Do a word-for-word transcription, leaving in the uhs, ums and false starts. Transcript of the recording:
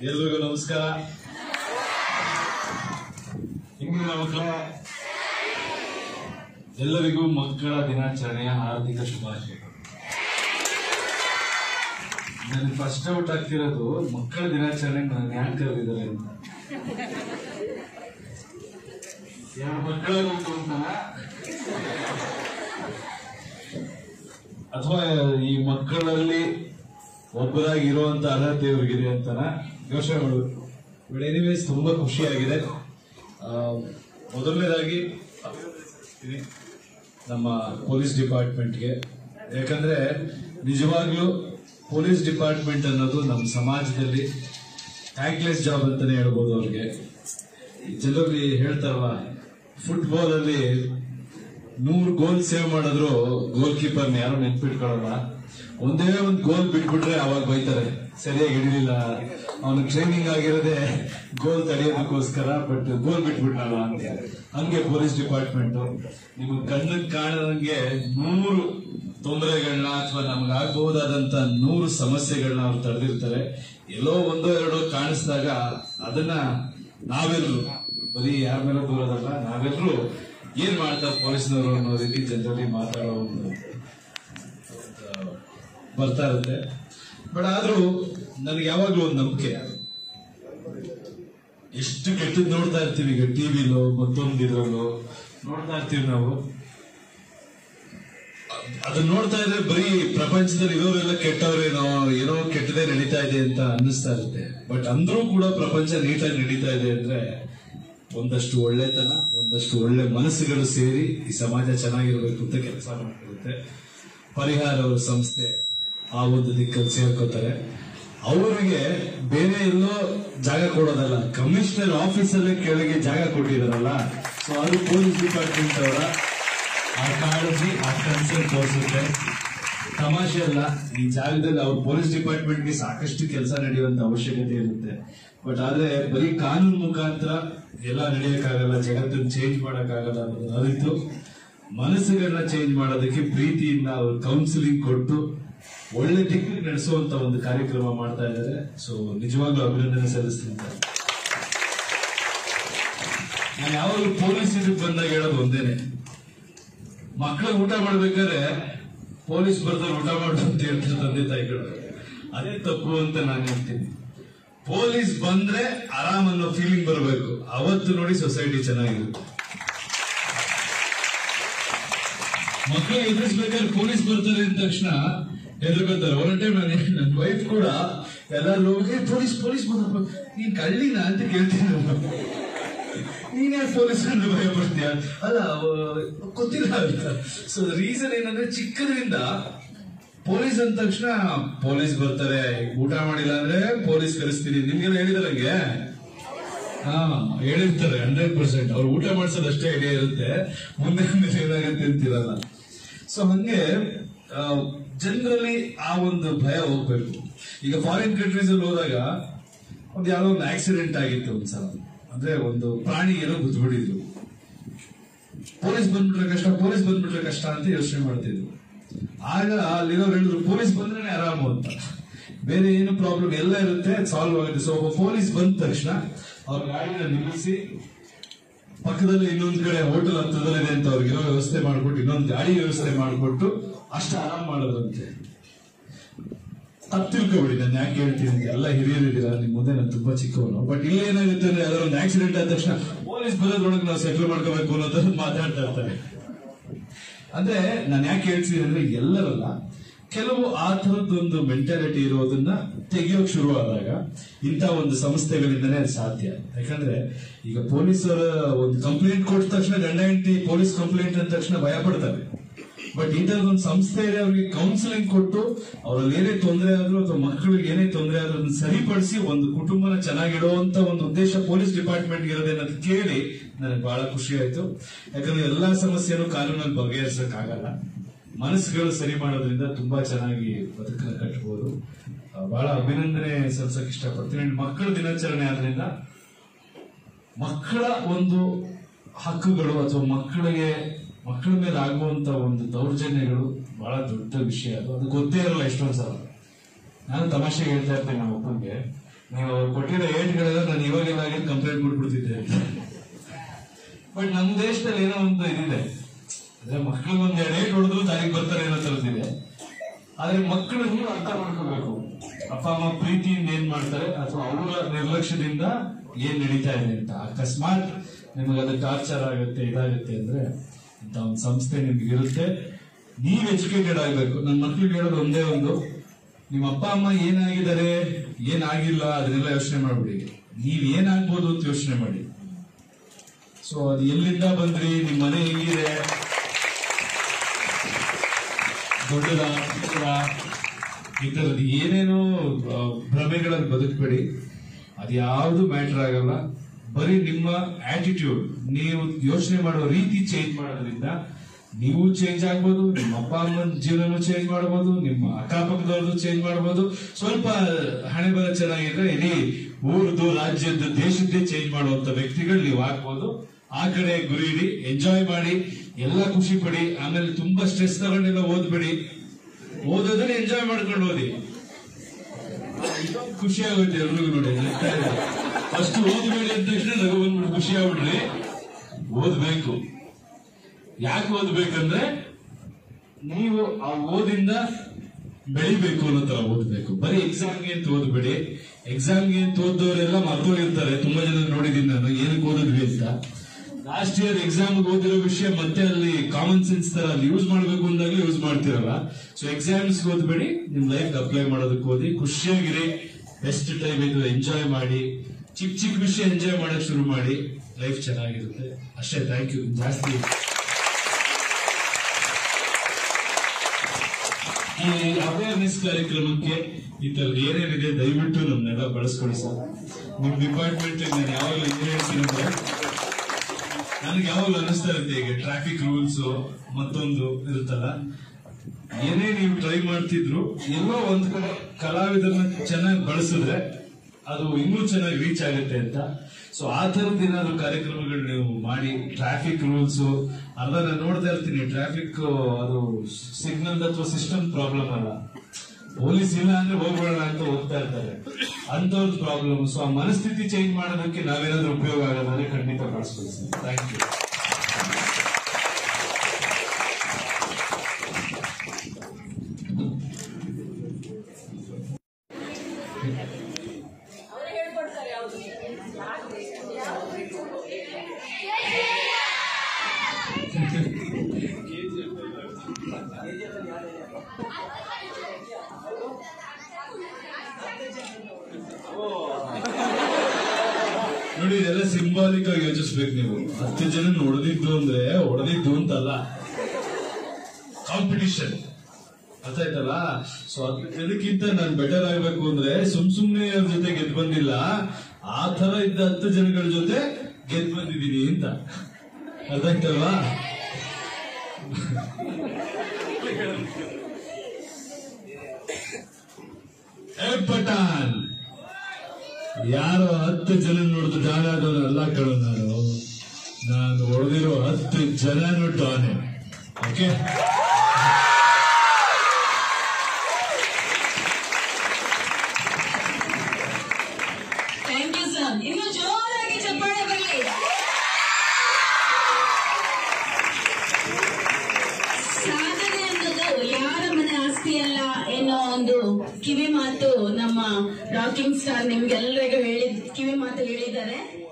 ಎಲ್ರಿಗೂ ನಮಸ್ಕಾರ. ಹಿಂದಿನ ಮಕ್ಕಳೇ, ಎಲ್ಲರಿಗೂ ಮಕ್ಕಳ ದಿನಾಚರಣೆಯ ಹಾರ್ದಿಕ ಶುಭಾಶಯಗಳು. ನನಗೆ ಫಸ್ಟ್ ಔಟ್ ಆಗ್ತಿರೋದು ಮಕ್ಕಳ ದಿನಾಚರಣೆ ನಾನು ಯಾಕೆ ಕರೆದಿದ್ದಾರೆ ಅಂತ. ಯಾವ ಮಕ್ಕಳಾಗಬೇಕು ಅಂತಾನ ಅಥವಾ ಈ ಮಕ್ಕಳಲ್ಲಿ ಒಬ್ಬರಾಗಿರುವಂತ ಅರ್ಹತೆ ಇವ್ರಿಗಿದೆ ಅಂತಾನ ಯೋಚನೆ ಮಾಡಬೇಕು. ಬಟ್ ಎನಿವೇಸ್ ತುಂಬಾ ಖುಷಿಯಾಗಿದೆ. ಮೊದಲನೇದಾಗಿ ನಮ್ಮ ಪೊಲೀಸ್ ಡಿಪಾರ್ಟ್ಮೆಂಟ್ಗೆ, ಯಾಕಂದ್ರೆ ನಿಜವಾಗ್ಲೂ ಪೊಲೀಸ್ ಡಿಪಾರ್ಟ್ಮೆಂಟ್ ಅನ್ನೋದು ನಮ್ಮ ಸಮಾಜದಲ್ಲಿ ಥ್ಯಾಂಕ್ಲೆಸ್ ಜಾಬ್ ಅಂತಾನೆ ಹೇಳ್ಬೋದು. ಅವ್ರಿಗೆ ಜನರಲ್ಲಿ ಹೇಳ್ತಾರಲ್ಲ, ಫುಟ್ಬಾಲ್ ಅಲ್ಲಿ ನೂರು ಗೋಲ್ ಸೇವ್ ಮಾಡಿದ್ರು ಗೋಲ್ ಕೀಪರ್ನ ಯಾರು ನೆನ್ಪಿಟ್ಕೊಳ್ಳಲ್ಲ. ಒಂದೇ ಒಂದು ಗೋಲ್ ಬಿಟ್ಬಿಟ್ರೆ ಅವಾಗ ಬೈತಾರೆ, ಸರಿಯಾಗಿ ಹಿಡಿಲಿಲ್ಲ, ಅವನು ಟ್ರೈನಿಂಗ್ ಆಗಿರೋದೇ ಗೋಲ್ ತಡೆಯೋದಕ್ಕೋಸ್ಕರ, ಬಟ್ ಗೋಲ್ ಬಿಟ್ಬಿಟ್ನಲ್ಲ ಅಂತ. ಹಂಗೆ ಪೊಲೀಸ್ ಡಿಪಾರ್ಟ್ಮೆಂಟ್ ನಿಮ್ಗೆ ಕಣ್ಣಿಗೆ ಕಾಣದಂಗೆ ನೂರು ತೊಂದರೆಗಳನ್ನ ಅಥವಾ ನಮ್ಗೆ ಆಗಬಹುದಾದಂತ ನೂರು ಸಮಸ್ಯೆಗಳನ್ನ ಅವ್ರು ತಡೆದಿರ್ತಾರೆ. ಎಲ್ಲೋ ಒಂದೋ ಎರಡೋ ಕಾಣಿಸಿದಾಗ ಅದನ್ನ ನಾವೆಲ್ಲರೂ, ಬರೀ ಯಾರ ಮೇಲೆ ದೂರದಲ್ಲ, ನಾವೆಲ್ಲರೂ ಏನ್ ಮಾಡ್ತಾರೆ ಪೊಲೀಸ್ನವರು ಅನ್ನೋ ರೀತಿ ಜನರಲ್ಲಿ ಮಾತಾಡೋ ಒಂದು ಬರ್ತಾ ಇರುತ್ತೆ. ಬಟ್ ಆದ್ರೂ ನನಗೆ ಯಾವಾಗ್ಲೂ ಒಂದು ನಂಬಿಕೆ, ಎಷ್ಟು ಕೆಟ್ಟದ್ ನೋಡ್ತಾ ಇರ್ತೀವಿ ಈಗ ಟಿವಿಲೋ ಮತ್ತೊಂದಿದ್ರಲ್ಲೋ ನೋಡ್ತಾ ಇರ್ತೀವಿ ನಾವು. ಅದನ್ನ ನೋಡ್ತಾ ಇದ್ರೆ ಬರೀ ಪ್ರಪಂಚದಲ್ಲಿ ಇರೋರೆಲ್ಲ ಕೆಟ್ಟವ್ರೇನೋ, ಏನೋ ಕೆಟ್ಟದೇ ನಡೀತಾ ಇದೆ ಅಂತ ಅನ್ನಿಸ್ತಾ ಇರುತ್ತೆ. ಬಟ್ ಅಂದ್ರೂ ಕೂಡ ಪ್ರಪಂಚ ನೀಟಾಗಿ ನಡೀತಾ ಇದೆ ಅಂದ್ರೆ ಒಂದಷ್ಟು ಒಳ್ಳೆತನ, ಒಂದಷ್ಟು ಒಳ್ಳೆ ಮನಸ್ಸುಗಳು ಸೇರಿ ಈ ಸಮಾಜ ಚೆನ್ನಾಗಿರ್ಬೇಕು ಅಂತ ಕೆಲಸ ಮಾಡ್ತಿರುತ್ತೆ. ಪರಿಹಾರ ಅವರ ಸಂಸ್ಥೆ ಆ ಒಂದು ದಿಕ್ಕಲ್ಲಿ ಸೇರ್ಕೋತಾರೆ. ಅವರಿಗೆ ಬೇರೆ ಎಲ್ಲೋ ಜಾಗ ಕೊಡೋದಲ್ಲ, ಕಮಿಷನರ್ ಆಫೀಸಲ್ಲೇ ಕೆಳಗೆ ಜಾಗ ಕೊಟ್ಟಿದಾರಲ್ಲ, ಸೊ ಅದು ಪೊಲೀಸ್ ಡಿಪಾರ್ಟ್ಮೆಂಟ್ ಅವರ ಆ ಕಾಳಜಿ, ಆ ಕನ್ಸರ್ನ್ ತೋರಿಸುತ್ತೆ. ತಮಾಷೆ ಅಲ್ಲ, ಈ ಜಾಗದಲ್ಲಿ ಅವ್ರ ಪೊಲೀಸ್ ಡಿಪಾರ್ಟ್ಮೆಂಟ್ಗೆ ಸಾಕಷ್ಟು ಕೆಲಸ ನಡೆಯುವಂತ ಅವಶ್ಯಕತೆ ಇರುತ್ತೆ. ಬಟ್ ಆದ್ರೆ ಬರೀ ಕಾನೂನು ಮುಖಾಂತರ ಎಲ್ಲ ನಡೆಯಕ್ಕಾಗಲ್ಲ, ಜಗತ್ತನ್ನು ಚೇಂಜ್ ಮಾಡಕ್ಕಾಗಲ್ಲ ಅನ್ನೋದು ಅರಿತು ಮನಸ್ಸುಗಳನ್ನ ಚೇಂಜ್ ಮಾಡೋದಕ್ಕೆ ಪ್ರೀತಿಯಿಂದ ಅವ್ರು ಕೌನ್ಸಿಲಿಂಗ್ ಕೊಟ್ಟು ಒಳ್ಳೆ ದಿಕ್ಕಿಗೆ ನಡೆಸುವಂತ ಒಂದು ಕಾರ್ಯಕ್ರಮ ಮಾಡ್ತಾ ಇದ್ದಾರೆ. ಸೊ ನಿಜವಾಗ್ಲೂ ಅಭಿನಂದನೆ ಸಲ್ಲಿಸ್ತೀನಿ. ನಾನು ಯಾವಾಗಲೂ ಪೊಲೀಸ್ ಇದಕ್ಕೆ ಬಂದಾಗ ಹೇಳೋದು ಒಂದೇನೆ, ಮಕ್ಕಳು ಊಟ ಮಾಡ್ಬೇಕಾದ್ರೆ ಪೊಲೀಸ್ ಬರ್ತಾರೆ ಊಟ ಮಾಡು ಅಂತ ಹೇಳ್ತಾರೆ ತಂದೆ ತಾಯಿಗಳು. ಅದೇ ತಪ್ಪು ಅಂತ ನಾನು ಹೇಳ್ತೀನಿ. ಪೊಲೀಸ್ ಬಂದ್ರೆ ಆರಾಮ್ ಅನ್ನೋ ಫೀಲಿಂಗ್ ಬರಬೇಕು, ಅವತ್ತು ನೋಡಿ ಸೊಸೈಟಿ ಚೆನ್ನಾಗಿರುತ್ತೆ. ಮಕ್ಕಳು ಎದುರಿಸ್ಬೇಕಾದ್ರೆ ಪೊಲೀಸ್ ಬರ್ತಾರೆ ಅಂದ ತಕ್ಷಣ ಹೆದರ್ಕೊತಾರೆ. ಒಂದ್ ಟೈಮ್ ನಾನು ನನ್ನ ವೈಫ್ ಕೂಡ ಎಲ್ಲರೂ ಹೋಗಿ ಪೊಲೀಸ್ ಪೊಲೀಸ್ ಬಂದ, ನೀನ್ ಕಳ್ಳಿನ ಅಂತ ಕೇಳ್ತೀನಿ. ನೀನೇ ಪೊಲೀಸ್ ಭಯ ಪಡ್ತೀಯ ಅಲ್ಲ, ಗೊತ್ತಿಲ್ಲ ಅಂತ. ಸೊ ರೀಸನ್ ಏನಂದ್ರೆ ಚಿಕ್ಕದ್ರಿಂದ ಪೊಲೀಸ್ ಅಂದ ತಕ್ಷಣ ಪೊಲೀಸ್ ಬರ್ತಾರೆ, ಊಟ ಮಾಡಿಲ್ಲ ಅಂದ್ರೆ ಪೊಲೀಸ್ ಕರೆಸ್ತೀನಿ, ನಿಮ್ಗೆಲ್ಲ ಹೇಳಿದಾರಂಗೆ ಹಾ ಹೇಳಿರ್ತಾರೆ. ಹಂಡ್ರೆಡ್ ಪರ್ಸೆಂಟ್ ಅವ್ರು ಊಟ ಮಾಡಿಸೋದು ಅಷ್ಟೇ ಐಡಿಯಾ ಇರುತ್ತೆ, ಮುಂದೆ ಏನಾಗುತ್ತೆ ಅಂತಿರಲ್ಲ. ಸೊ ಹಂಗೆ ಜನರಲ್ಲಿ ಆ ಒಂದು ಭಯ ಹೋಗ್ಬೇಕು. ಈಗ ಫಾರಿನ್ ಕಂಟ್ರೀಸ್ ಅಲ್ಲಿ ಹೋದಾಗ ಒಂದು ಯಾವ್ದೋ ಒಂದು ಆಕ್ಸಿಡೆಂಟ್ ಆಗಿತ್ತು ಒಂದ್ಸಲ, ಅಂದ್ರೆ ಒಂದು ಪ್ರಾಣಿ ಏನೋ ಗುದ್ಬಿಟ್ಟಿದ್ರು. ಪೊಲೀಸ್ ಬಂದ್ಬಿಟ್ರೆ ಕಷ್ಟ, ಪೊಲೀಸ್ ಬಂದ್ಬಿಟ್ರೆ ಕಷ್ಟ ಅಂತ ಯೋಚನೆ ಮಾಡ್ತಿದ್ರು. ಆಗ ಅಲ್ಲಿರೋರು ಹೇಳಿದ್ರು ಪೊಲೀಸ್ ಬಂದ್ರೆ ಆರಾಮು ಅಂತ, ಬೇರೆ ಏನು ಪ್ರಾಬ್ಲಮ್ ಎಲ್ಲ ಇರುತ್ತೆ ಸಾಲ್ವ್ ಆಗುತ್ತೆ. ಸೊ ಪೊಲೀಸ್ ಬಂದ ತಕ್ಷಣ ಅವ್ರ ಗಾಡಿನ ನಿಲ್ಲಿಸಿ ಪಕ್ಕದಲ್ಲಿ ಇನ್ನೊಂದ್ ಕಡೆ ಹೋಟೆಲ್ ಹತ್ರದಲ್ಲಿದೆ ಅಂತ ಅವ್ರಿಗಿರೋ ವ್ಯವಸ್ಥೆ ಮಾಡ್ಕೊಟ್ಟು ಇನ್ನೊಂದು ಗಾಡಿ ವ್ಯವಸ್ಥೆ ಮಾಡ್ಕೊಟ್ಟು ಅಷ್ಟು ಆರಾಮ್ ಮಾಡೋದಂತೆ. ತಪ್ಪು ತಿಳ್ಕೊಬಿಡಿ ನಾನು ಯಾಕೆ ಹೇಳ್ತೀನಿ, ಎಲ್ಲ ಹಿರಿಯರಿದ್ದೀರಾ ನಿಮ್ ಮುಂದೆ, ನಾನು ತುಂಬಾ ಚಿಕ್ಕವನು. ಬಟ್ ಇಲ್ಲಿ ಏನಾಗುತ್ತೆ ಅಂದ್ರೆ ಯಾವ್ದಾದ್ರು ಒಂದು ಆಕ್ಸಿಡೆಂಟ್ ಆದ ತಕ್ಷಣ ಪೊಲೀಸ್ ಬರೋದ್ರೊಳಗೆ ನಾವು ಸೆಟ್ಲ್ ಮಾಡ್ಕೋಬೇಕು ಅನ್ನೋದನ್ನ ಮಾತಾಡ್ತಾ ಇರ್ತಾರೆ. ಅಂದ್ರೆ ನಾನು ಯಾಕೆ ಹೇಳ್ತೀನಿ ಅಂದ್ರೆ ಎಲ್ಲರಲ್ಲ, ಕೆಲವು ಆ ತರದ್ದೊಂದು ಮೆಂಟಾಲಿಟಿ ಇರೋದನ್ನ ತೆಗೆಯೋಕ್ ಶುರುವಾದಾಗ ಇಂಥ ಒಂದು ಸಂಸ್ಥೆಗಳಿಂದನೇ ಸಾಧ್ಯ. ಯಾಕಂದ್ರೆ ಈಗ ಪೊಲೀಸರ ಒಂದು ಕಂಪ್ಲೇಂಟ್ ಕೊಟ್ಟ ತಕ್ಷಣ ಗಂಡ ಹೆಂಡತಿ ಪೊಲೀಸ್ ಕಂಪ್ಲೇಂಟ್ ಅಂದ ತಕ್ಷಣ ಭಯ ಪಡ್ತಾರೆ. ಬಟ್ ಈ ತರದೊಂದು ಸಂಸ್ಥೆ ಇದೆ, ಅವ್ರಿಗೆ ಕೌನ್ಸಿಲಿಂಗ್ ಕೊಟ್ಟು ಅವ್ರಲ್ಲಿ ಏನೇ ತೊಂದರೆ ಆದ್ರೂ ಅಥವಾ ಮಕ್ಕಳಿಗೆ ಏನೇ ತೊಂದರೆ ಆದ್ರೂ ಅದನ್ನ ಸರಿಪಡಿಸಿ ಒಂದು ಕುಟುಂಬನ ಚೆನ್ನಾಗಿಡುವಂತ ಒಂದು ಉದ್ದೇಶ ಪೊಲೀಸ್ ಡಿಪಾರ್ಟ್ಮೆಂಟ್ ಇರೋದೇ ಅನ್ನೋದು ಕೇಳಿ ನನಗೆ ಬಹಳ ಖುಷಿ ಆಯ್ತು. ಯಾಕಂದ್ರೆ ಎಲ್ಲಾ ಸಮಸ್ಯೆನೂ ಕಾನೂನಲ್ಲಿ ಬಗೆಹರಿಸಕ್ ಆಗಲ್ಲ, ಮನಸ್ಸುಗಳು ಸರಿ ಮಾಡೋದ್ರಿಂದ ತುಂಬಾ ಚೆನ್ನಾಗಿ ಬದುಕನ್ನ ಕಟ್ಟಬಹುದು. ಬಹಳ ಅಭಿನಂದನೆ ಸಲ್ಲಿಸಕ್ ಇಷ್ಟಪಡ್ತೀನಿ. ಮಕ್ಕಳ ದಿನಾಚರಣೆ ಆದ್ರಿಂದ ಮಕ್ಕಳ ಒಂದು ಹಕ್ಕುಗಳು ಅಥವಾ ಮಕ್ಕಳಿಗೆ ಮಕ್ಕಳ ಮೇಲೆ ಆಗುವಂತ ಒಂದು ದೌರ್ಜನ್ಯಗಳು ಬಹಳ ದೊಡ್ಡ ವಿಷಯ. ಅದು ಅದು ಗೊತ್ತೇ ಇರಲ್ಲ ಎಷ್ಟೊಂದ್ ಸಲ. ನಾನು ತಮಾಷೆಗೆ ಹೇಳ್ತಾ ಇರ್ತೇನೆ ನಮ್ಮ ಅಪ್ಪನಿಗೆ, ನೀವು ಅವ್ರು ಕೊಟ್ಟಿರೋ ಏಟ್ಗಳೆಲ್ಲ ನಾನು ಇವಾಗೆಲ್ಲ ಕಂಪ್ಲೇಂಟ್ ಮಾಡ್ಬಿಡ್ತಿದ್ದೆ. ಬಟ್ ನಮ್ ದೇಶದಲ್ಲಿ ಏನೋ ಒಂದು ಇದಿದೆ, ಅಂದ್ರೆ ಮಕ್ಳಿಗೆ ಒಂದ್ ಎರಡು ಏಟ್ ಹೊಡೆದ್ರು ದಾರಿಗೆ ಬರ್ತಾರೆ ಏನೋ ತರದಿದೆ. ಆದ್ರೆ ಮಕ್ಕಳು ನೀವು ಅರ್ಥ ಮಾಡ್ಕೋಬೇಕು, ಅಪ್ಪ ಅಮ್ಮ ಪ್ರೀತಿಯಿಂದ ಏನ್ ಮಾಡ್ತಾರೆ ಅಥವಾ ಅವರ ನಿರ್ಲಕ್ಷ್ಯದಿಂದ ಏನ್ ನಡೀತಾ ಇದೆ ಅಂತ. ಅಕಸ್ಮಾತ್ ನಿಮಗೆ ಅದು ಟಾರ್ಚರ್ ಆಗುತ್ತೆ, ಇದಾಗುತ್ತೆ ಅಂದ್ರೆ ಇಂತ ಒಂದು ಸಂಸ್ಥೆ ನಿಮ್ಗಿರುತ್ತೆ. ನೀವ್ ಎಜುಕೇಟೆಡ್ ಆಗ್ಬೇಕು. ನನ್ನ ಮಕ್ಳಿಗೆ ಹೇಳೋದು ಒಂದೇ ಒಂದು, ನಿಮ್ಮ ಅಪ್ಪ ಅಮ್ಮ ಏನಾಗಿದ್ದಾರೆ ಏನಾಗಿಲ್ಲ ಅದನ್ನೆಲ್ಲ ಯೋಚನೆ ಮಾಡ್ಬಿಡಿ, ನೀವ್ ಏನಾಗ್ಬೋದು ಅಂತ ಯೋಚನೆ ಮಾಡಿ. ಸೊ ಅದು ಎಲ್ಲಿಂದ ಬಂದ್ರಿ, ನಿಮ್ ಮನೆ ಹೆಂಗಿದೆ, ದೊಡ್ಡದ ಚಿಕ್ಕದ, ಈ ತರದ್ದು ಏನೇನೋ ಭ್ರಮೆಗಳಲ್ಲಿ ಬದುಕಬೇಡಿ. ಅದ್ಯಾವುದು ಮ್ಯಾಟರ್ ಆಗಲ್ಲ. ಬರೀ ನಿಮ್ಮ ಆಟಿಟ್ಯೂಡ್, ನೀವು ಯೋಚನೆ ಮಾಡೋ ರೀತಿ ಚೇಂಜ್ ಮಾಡೋದ್ರಿಂದ ನೀವು ಚೇಂಜ್ ಆಗ್ಬೋದು, ನಿಮ್ಮ ಅಪ್ಪ ಅಮ್ಮನ ಜೀವನನೂ ಚೇಂಜ್ ಮಾಡಬಹುದು, ನಿಮ್ಮ ಅಕ್ಕಪಕ್ಕದವ್ರದ್ದು ಚೇಂಜ್ ಮಾಡಬಹುದು. ಸ್ವಲ್ಪ ಹಣೆ ಬರ ಚೆನ್ನಾಗಿದ್ರೆ ಇಡೀ ಊರದ್ದು, ರಾಜ್ಯದ್ದು, ದೇಶದ್ದೇ ಚೇಂಜ್ ಮಾಡುವಂತ ವ್ಯಕ್ತಿಗಳು ನೀವು ಆಗ್ಬೋದು. ಆ ಕಡೆ ಗುರಿ ಇಡಿ, ಎಂಜಾಯ್ ಮಾಡಿ, ಎಲ್ಲ ಖುಷಿ ಪಡಿ. ಆಮೇಲೆ ತುಂಬಾ ಸ್ಟ್ರೆಸ್ ತಗೊಂಡೆಲ್ಲ ಓದ್ಬೇಡಿ, ಓದೋದನ್ನ ಎಂಜಾಯ್ ಮಾಡ್ಕೊಂಡು ಓದಿ, ಖುಷಿ ಆಗುತ್ತೆ ಎಲ್ರಿಗೂ. ನೋಡಿ ಫಸ್ಟ್ ಓದ್ಬೇಡಿ ಅಂದ ತಕ್ಷಣ ನಗು ಬಂದ್ಬಿಟ್ಟು ಖುಷಿ ಆಗ್ಬಿಡ್ರಿ. ಓದ್ಬೇಕು. ಯಾಕೆ ಓದ್ಬೇಕಂದ್ರೆ ನೀವು ಆ ಓದಿಂದ ಬೆಳಿಬೇಕು ಅನ್ನೋ ತರ ಓದ್ಬೇಕು. ಬರೀ ಎಕ್ಸಾಮ್ಗೆ ಅಂತ ಓದ್ಬೇಡಿ. ಎಕ್ಸಾಮ್ಗೆ ಅಂತ ಓದೋರೆಲ್ಲ ಮರ್ತೋಗಿರ್ತಾರೆ. ತುಂಬಾ ಜನ ನೋಡಿದೀನಿ ನಾನು, ಏನಕ್ಕೆ ಓದಿದ್ವಿ ಅಂತ. ಲಾಸ್ಟ್ ಇಯರ್ ಎಕ್ಸಾಮ್ ಓದಿರೋ ವಿಷಯ ಮತ್ತೆ ಅಲ್ಲಿ ಕಾಮನ್ ಸೆನ್ಸ್ ತರ ಅಲ್ಲಿ ಯೂಸ್ ಮಾಡ್ಬೇಕು ಅಂದಾಗಲೇ ಯೂಸ್ ಮಾಡ್ತಿರಲ್ಲ. ಸೊ ಎಕ್ಸಾಮ್ಸ್ ಓದ್ಬೇಡಿ, ನಿಮ್ ಲೈಫ್ ಅಪ್ಲೈ ಮಾಡೋದಕ್ಕೆ ಓದಿ, ಖುಷಿಯಾಗಿರಿ. ಬೆಸ್ಟ್ ಟೈಮ್ ಇದು, ಎಂಜಾಯ್ ಮಾಡಿ. ಚಿಕ್ಕ ಚಿಕ್ಕ ವಿಷಯ ಎಂಜಾಯ್ ಮಾಡಕ್ ಶುರು ಮಾಡಿ, ಲೈಫ್ ಚೆನ್ನಾಗಿರುತ್ತೆ ಅಷ್ಟೇ. Thank you. ಜಾಸ್ತಿ ಈ ಅವೇರ್ನೆಸ್ ಕಾರ್ಯಕ್ರಮಕ್ಕೆ ಈ ತರದ್ ಏನೇನಿದೆ ದಯವಿಟ್ಟು ನಮ್ನೆಲ್ಲ ಬಳಸ್ಕೊಡಿ ಸರ್. ನಿಮ್ ಡಿಪಾರ್ಟ್ಮೆಂಟ್ ನಾನು ಯಾವಾಗಲೂ ಏನ್ ಹೇಳ್ತೀನಿ ಅಂದ್ರೆ, ನನಗೆ ಯಾವಾಗಲೂ ಅನಿಸ್ತಾ ಇರುತ್ತೆ, ಈಗ ಟ್ರಾಫಿಕ್ ರೂಲ್ಸ್ ಮತ್ತೊಂದು ಇರುತ್ತಲ್ಲ, ಏನೇ ನೀವು ಟ್ರೈ ಮಾಡ್ತಿದ್ರು ಎಲ್ಲೋ ಒಂದ್ ಕಡೆ ಕಲಾವಿದರನ್ನ ಚೆನ್ನಾಗಿ ಬಳಸಿದ್ರೆ ಅದು ಇನ್ನೂ ಚೆನ್ನಾಗಿ ರೀಚ್ ಆಗುತ್ತೆ ಅಂತ. ಸೊ ಆ ತರದ್ ಏನಾದ್ರು ಕಾರ್ಯಕ್ರಮಗಳು ನೀವು ಮಾಡಿ. ಟ್ರಾಫಿಕ್ ರೂಲ್ಸ್ ಅರ್ಧ ನಾನು ನೋಡ್ತಾ ಇರ್ತೀನಿ, ಟ್ರಾಫಿಕ್ ಅದು ಸಿಗ್ನಲ್ ಅಥವಾ ಸಿಸ್ಟಮ್ ಪ್ರಾಬ್ಲಮ್ ಅಲ್ಲ, ಪೊಲೀಸ್ ಇಲ್ಲ ಅಂದ್ರೆ ಹೋಗ್ಬೇಡ ಅಂತ ಹೋಗ್ತಾ ಇರ್ತಾರೆ, ಅಂತವ್ರದ್ದು ಪ್ರಾಬ್ಲಮ್. ಸೊ ಆ ಮನಸ್ಥಿತಿ ಚೇಂಜ್ ಮಾಡೋದಕ್ಕೆ ನಾವೇನಾದ್ರೂ ಉಪಯೋಗ ಆಗೋದಾದ್ರೆ ಖಂಡಿತ ಬಳಸ್ಬೋದು ಸರ್. Thank you. ನೋಡಿ, ಇದೆಲ್ಲ ಸಿಂಬಾಲಿಕ್ ಆಗಿ ಯೋಚಿಸ್ಬೇಕು ನೀವು. ಹತ್ತು ಜನ ಹೊಡೆದಿದ್ದು ಅಂದ್ರೆ ಹೊಡೆದಿದ್ದು ಅಂತಲ್ಲ, ಕಾಂಪಿಟಿಷನ್. ಅರ್ಥ ಆಯ್ತಲ್ಲ? ಸೊ ಅದಕ್ಕಿಂತ ನಾನು ಬೆಟರ್ ಆಗ್ಬೇಕು ಅಂದ್ರೆ ಸುಮ್ ಸುಮ್ನೆ ಅವ್ರ ಜೊತೆ ಗೆದ್ದು ಬಂದಿಲ್ಲ, ಆ ತರ ಇದ್ದ ಹತ್ತು ಜನಗಳ ಜೊತೆ ಗೆದ್ದು ಬಂದಿದ್ದೀನಿ ಅಂತ. ಅರ್ಥ ಆಯ್ತಲ್ವಾ? ಪಠಾನ್ ಯಾರೋ ಹತ್ತು ಜನ ನೋಡಿದ್ರು ಡಾನ್ ಆದವನು ಅಲ್ಲ ಕಣೋ ನಾನು. ನಾನು ಹೊಡೆದಿರೋ ಹತ್ತು ಜನನು ಡಾನೆ. Okay, thank you sir. ಇನ್ನು ಜೋರಾಗಿ ಚಪ್ಪಾಳೆ ಬರಲಿ. ಸಾಧನೆ ಅನ್ನೋದು ಯಾರ ಮನೆ ಆಸ್ತಿ ಅಲ್ಲ ಎನ್ನೋ ಒಂದು ಕಿವಿ ಮಾತು ನಮ್ಮ ರಾಕಿಂಗ್ ಸ್ಟಾರ್ ನಿಮ್ಗೆಲ್ಲರಿಗೂ ಹೇಳಿ ಕಿವಿ ಮಾತು ಹೇಳಿದ್ದಾರೆ.